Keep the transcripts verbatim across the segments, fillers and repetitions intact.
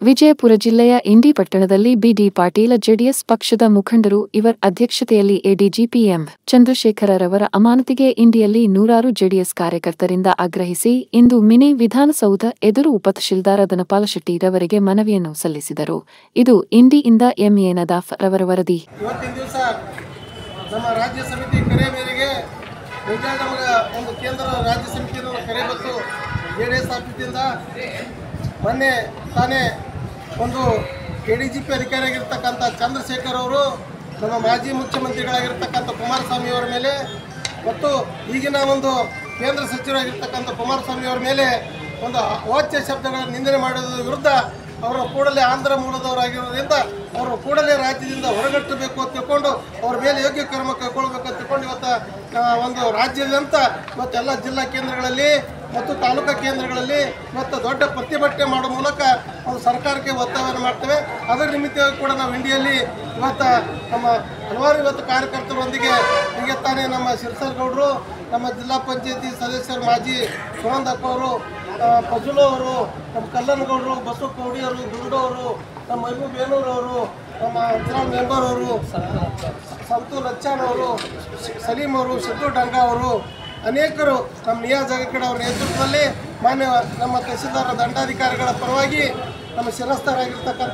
ವಿಜಯಪುರ ಜಿಲ್ಲೆಯ ಇಂಡಿ ಪಟ್ಟಣದಲ್ಲಿ ಬಿಡಿ ಪಾಟೀಲ ಜೆಡಿಎಸ್ ಪಕ್ಷದ ಮುಖಂಡರು ಇವರ ಅಧ್ಯಕ್ಷತೆಯಲ್ಲಿ ಎಡಿಜಿಪಿ ಎಂ ಚಂದ್ರಶೇಖರರವರ ಅಮಾನತಿಗೆ ಇಂಡಿಯಲ್ಲಿ ನೂರಾರು ಜೆಡಿಎಸ್ ಕಾರ್ಯಕರ್ತರಿಂದ ಆಗ್ರಹಿಸಿ ಇಂದು ಮಿನಿ ವಿಧಾನಸೌಧ ಎದುರು ಉಪತಹಶೀಲ್ದಾರ್ ಧನಪಾಲ ಶೆಟ್ಟಿರವರಿಗೆ ಮನವಿಯನ್ನು ಸಲ್ಲಿಸಿದರು. ಇದು ಇಂಡಿಯಿಂದ ಎಂಎ ನದಾಫ್ ರವರ ವರದಿ. ಇವತ್ತಿನ ದಿವಸ ನಮ್ಮ ರಾಜ್ಯ ಸಮಿತಿ ಕರೆ ಮೇರೆಗೆ ಒಂದು ಕೇಂದ್ರ ರಾಜ್ಯ ಸಮಿತಿಯನ್ನು ಕರೆ ಬಂತು. ಜೆಡಿಎಸ್ ಆಫೀಸಿಂದ ಮೊನ್ನೆ ತಾನೇ ಒಂದು ಕೆ ಡಿ ಜಿ ಪಿ ಅಧಿಕಾರಿಯಾಗಿರ್ತಕ್ಕಂಥ ಚಂದ್ರಶೇಖರ್ ಅವರು ನಮ್ಮ ಮಾಜಿ ಮುಖ್ಯಮಂತ್ರಿಗಳಾಗಿರ್ತಕ್ಕಂಥ ಕುಮಾರಸ್ವಾಮಿ ಅವರ ಮೇಲೆ ಮತ್ತು ಈಗಿನ ಒಂದು ಕೇಂದ್ರ ಸಚಿವರಾಗಿರ್ತಕ್ಕಂಥ ಕುಮಾರಸ್ವಾಮಿ ಅವರ ಮೇಲೆ ಒಂದು ಅವಾಚ್ಯ ಶಬ್ದಗಳನ್ನು ನಿಂದನೆ ಮಾಡೋದ್ರ ವಿರುದ್ಧ ಅವರು ಕೂಡಲೇ ಆಂಧ್ರ ಮೂಲದವರಾಗಿರೋದ್ರಿಂದ ಅವರು ಕೂಡಲೇ ರಾಜ್ಯದಿಂದ ಹೊರಗಟ್ಟಬೇಕು ಅಂತ ತಿಳ್ಕೊಂಡು ಅವ್ರ ಮೇಲೆ ಯೋಗ್ಯ ಕ್ರಮ ಕೈಗೊಳ್ಳಬೇಕು ಅಂತ ತಿಳ್ಕೊಂಡು ಇವತ್ತು ಒಂದು ರಾಜ್ಯದಂತ ಮತ್ತು ಎಲ್ಲ ಜಿಲ್ಲಾ ಕೇಂದ್ರಗಳಲ್ಲಿ ಮತ್ತು ತಾಲೂಕಾ ಕೇಂದ್ರಗಳಲ್ಲಿ ಮತ್ತು ದೊಡ್ಡ ಪ್ರತಿಭಟನೆ ಮಾಡೋ ಮೂಲಕ ಒಂದು ಸರ್ಕಾರಕ್ಕೆ ಒತ್ತಾಯವನ್ನು ಮಾಡ್ತೇವೆ. ಅದರ ನಿಮಿತ್ತವಾಗಿ ಕೂಡ ನಾವು ಇಂಡಿಯಲ್ಲಿ ಇವತ್ತು ನಮ್ಮ ಹಲವಾರು ಇವತ್ತು ಕಾರ್ಯಕರ್ತರೊಂದಿಗೆ ಹೀಗೆ ತಾನೇ ನಮ್ಮ ಶಿರ್ಸರ್ಗೌಡರು, ನಮ್ಮ ಜಿಲ್ಲಾ ಪಂಚಾಯತಿ ಸದಸ್ಯರು ಮಾಜಿ ಸುನಂದಪ್ಪ ಅವರು, ಪಜುಲು ಅವರು, ನಮ್ಮ ಕಲ್ಲನಗೌಡರು, ಬಸವ ಕೌಡಿಯವರು, ದುಂಡವರು, ನಮ್ಮ ಮೈಬೂಬ್ ಬೇಲೂರವರು, ನಮ್ಮ ಅಂಜರಾಮ್ ಮೆಂಬರ್ ಅವರು, ಸಂತು ಲಚ್ಚಾನ್ ಅವರು, ಸಲೀಂ ಅವರು, ಸಿದ್ದು ಡಂಗಾ ಅವರು, ಅನೇಕರು ನಮ್ಮ ನಿಯಾಜ್ ಅಗಕಡೆ ಅವರ ನೇತೃತ್ವದಲ್ಲಿ ಮಾನ್ಯ ನಮ್ಮ ತಹಸೀಲ್ದಾರ ದಂಡಾಧಿಕಾರಿಗಳ ಪರವಾಗಿ ನಮ್ಮ ಶಿರಸ್ತರಾಗಿರ್ತಕ್ಕಂಥ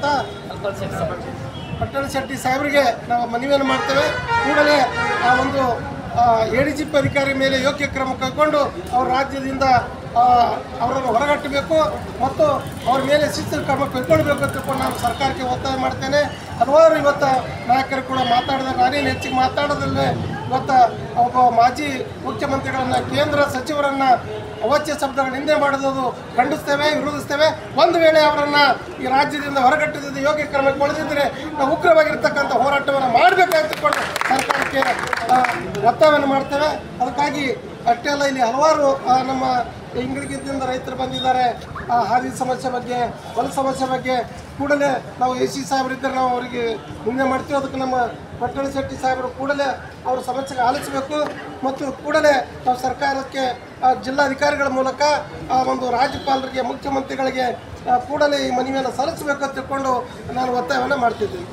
ಪಟ್ಟಣ ಶೆಟ್ಟಿ ಸಾಹೇಬರಿಗೆ ನಾವು ಮನವಿಯನ್ನು ಮಾಡ್ತೇವೆ. ಕೂಡಲೇ ಆ ಒಂದು ಎ ಡಿ ಜಿ ಪಿ ಅಧಿಕಾರಿ ಮೇಲೆ ಯೋಗ್ಯ ಕ್ರಮ ಕೈಗೊಂಡು ಅವ್ರ ರಾಜ್ಯದಿಂದ ಅವರನ್ನು ಹೊರಗಟ್ಟಬೇಕು ಮತ್ತು ಅವ್ರ ಮೇಲೆ ಶಿಸ್ತು ಕ್ರಮ ಕೈಗೊಳ್ಳಬೇಕು ಅಂತ ತಿಳ್ಕೊಂಡು ನಾನು ಸರ್ಕಾರಕ್ಕೆ ಒತ್ತಾಯ ಮಾಡ್ತೇನೆ. ಹಲವಾರು ಇವತ್ತು ನಾಯಕರು ಕೂಡ ಮಾತಾಡಿದ್ರೆ ನಾನೇನು ಹೆಚ್ಚಿಗೆ ಮಾತಾಡೋದಲ್ಲೇ ಇವತ್ತು ಒಬ್ಬ ಮಾಜಿ ಮುಖ್ಯಮಂತ್ರಿಗಳನ್ನು ಕೇಂದ್ರ ಸಚಿವರನ್ನು ಅವಾಚ್ಯ ಶಬ್ದಗಳ ನಿಂದೆ ಮಾಡೋದು ಖಂಡಿಸ್ತೇವೆ, ವಿರೋಧಿಸ್ತೇವೆ. ಒಂದು ವೇಳೆ ಅವರನ್ನು ಈ ರಾಜ್ಯದಿಂದ ಹೊರಗಟ್ಟಿದ್ದು ಯೋಗ್ಯ ಕ್ರಮ ಕೊಡದಿದ್ದರೆ ನಾವು ಉಗ್ರವಾಗಿರ್ತಕ್ಕಂಥ ಹೋರಾಟವನ್ನು ಮಾಡಬೇಕಂತ ತಿಳ್ಕೊಂಡು ಸರ್ಕಾರಕ್ಕೆ ಒತ್ತಾಯವನ್ನು ಮಾಡ್ತೇವೆ. ಅದಕ್ಕಾಗಿ ಅಷ್ಟೇ ಅಲ್ಲ, ಇಲ್ಲಿ ಹಲವಾರು ನಮ್ಮ ಇಂಗಳಿಗಿಂದ ರೈತರು ಬಂದಿದ್ದಾರೆ. ಆ ಹಾದಿ ಸಮಸ್ಯೆ ಬಗ್ಗೆ, ಹೊಲ ಸಮಸ್ಯೆ ಬಗ್ಗೆ ಕೂಡಲೇ ನಾವು ಎ ಸಿ ಸಾಹೇಬರಿದ್ದರೆ ನಾವು ಅವರಿಗೆ ನಿಂದೆ ಮಾಡ್ತೀವಿ. ಅದಕ್ಕೆ ನಮ್ಮ ಪಟ್ಟಣ ಶೆಟ್ಟಿ ಸಾಹೇಬರು ಕೂಡಲೇ ಅವರ ಸಮಸ್ಯೆಗೆ ಆಲಿಸಬೇಕು ಮತ್ತು ಕೂಡಲೇ ನಾವು ಸರ್ಕಾರಕ್ಕೆ ಜಿಲ್ಲಾಧಿಕಾರಿಗಳ ಮೂಲಕ ಆ ಒಂದು ರಾಜ್ಯಪಾಲರಿಗೆ, ಮುಖ್ಯಮಂತ್ರಿಗಳಿಗೆ ಕೂಡಲೇ ಈ ಮನವಿಯನ್ನು ಸಲ್ಲಿಸಬೇಕು ಅಂತ ತಿಳ್ಕೊಂಡು ನಾನು ಒತ್ತಾಯವನ್ನು ಮಾಡ್ತಿದ್ದೀನಿ.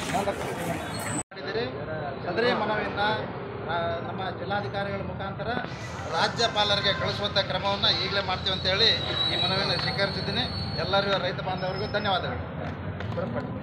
ಸದರಿ ಮನವಿಯನ್ನು ನಮ್ಮ ಜಿಲ್ಲಾಧಿಕಾರಿಗಳ ಮುಖಾಂತರ ರಾಜ್ಯಪಾಲರಿಗೆ ಕಳಿಸುವಂಥ ಕ್ರಮವನ್ನು ಈಗಲೇ ಮಾಡ್ತೀವಿ ಅಂತೇಳಿ ಈ ಮನವಿಯನ್ನು ಸ್ವೀಕರಿಸಿದ್ದೀನಿ. ಎಲ್ಲರಿಗೂ ರೈತ ಬಾಂಧವರಿಗೂ ಧನ್ಯವಾದಗಳು.